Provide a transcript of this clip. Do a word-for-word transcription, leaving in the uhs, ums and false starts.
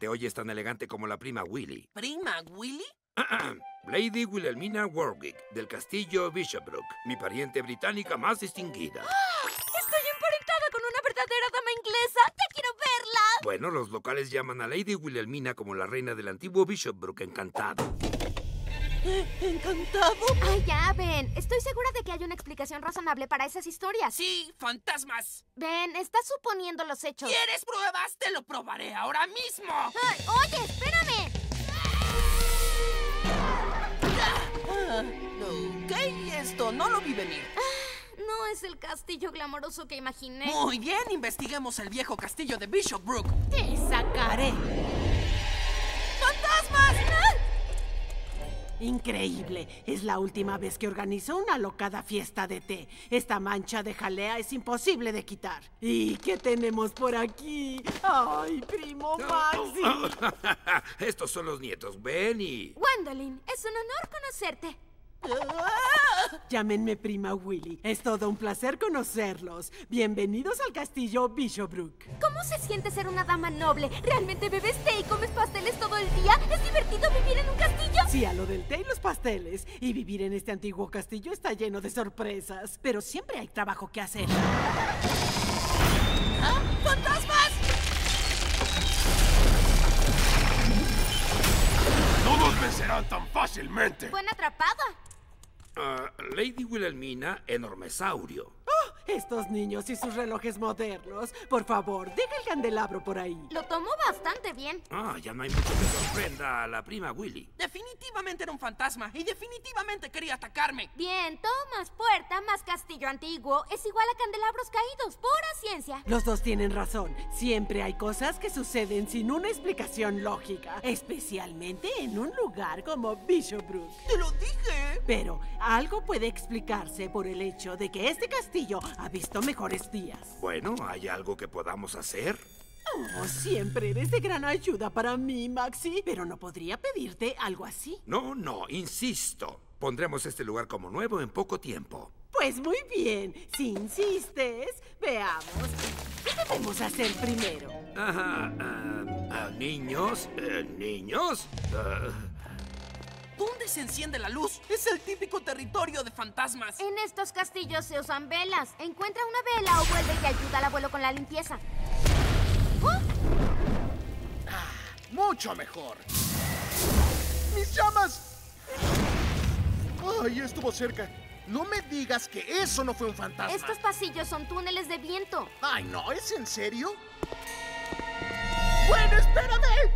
te oyes tan elegante como la prima Willy. ¿Prima Willy? Lady Wilhelmina Warwick, del castillo Bishopbrook, mi pariente británica más distinguida. ¡Ah! ¡Estoy emparentada con una verdadera dama inglesa! ¡Ya quiero verla! Bueno, los locales llaman a Lady Wilhelmina como la reina del antiguo Bishopbrook encantado. ¿Eh? ¿Encantado? Ay, ya, Ben. Estoy segura de que hay una explicación razonable para esas historias. Sí, fantasmas. Ben, estás suponiendo los hechos. ¿Quieres pruebas? Te lo probaré ahora mismo. Ay, oye, espérame. Ah, ok, esto no lo vi venir. No es el castillo glamoroso que imaginé. Muy bien, investiguemos el viejo castillo de Bishopbrook. ¡Te sacaré! ¡Fantasmas! Increíble. Es la última vez que organizo una alocada fiesta de té. Esta mancha de jalea es imposible de quitar. ¿Y qué tenemos por aquí? ¡Ay, primo Maxi! Estos son los nietos, Ben y... Gwendolyn, es un honor conocerte. Llámenme prima Willy. Es todo un placer conocerlos. Bienvenidos al castillo Bishopbrook. ¿Cómo se siente ser una dama noble? ¿Realmente bebes té y comes pasteles todo el día? ¿Es divertido vivir en un castillo? Sí, a lo del té y los pasteles. Y vivir en este antiguo castillo está lleno de sorpresas. Pero siempre hay trabajo que hacer. ¿Ah? ¡Fantasmas! ¡No nos vencerán tan fácilmente! Buena atrapada. Uh, Lady Wilhelmina, enormesaurio. ¡Oh! Estos niños y sus relojes modernos. Por favor, deja el candelabro por ahí. Lo tomó bastante bien. Ah, ya no hay mucho que sorprenda a la prima Willy. Definitivamente era un fantasma y definitivamente quería atacarme. Bien, todo más puerta, más castillo antiguo es igual a candelabros caídos. Pura ciencia. Los dos tienen razón. Siempre hay cosas que suceden sin una explicación lógica. Especialmente en un lugar como Bishopbrook. ¡Te lo dije! Pero algo puede explicarse por el hecho de que este castillo ha visto mejores días. Bueno, ¿hay algo que podamos hacer? Oh, siempre eres de gran ayuda para mí, Maxi. Pero no podría pedirte algo así. No, no, insisto. Pondremos este lugar como nuevo en poco tiempo. Pues muy bien. Si insistes, veamos. ¿Qué debemos hacer primero? Ajá, ah, ah, niños, eh, niños. ah, ¿Dónde se enciende la luz? Es el típico territorio de fantasmas. En estos castillos se usan velas. Encuentra una vela o vuelve y ayuda al abuelo con la limpieza. ¡Oh! ¡Mucho mejor! ¡Mis llamas! ¡Ay, estuvo cerca! No me digas que eso no fue un fantasma. Estos pasillos son túneles de viento. Ay, no, ¿es en serio? ¡Bueno, espérame!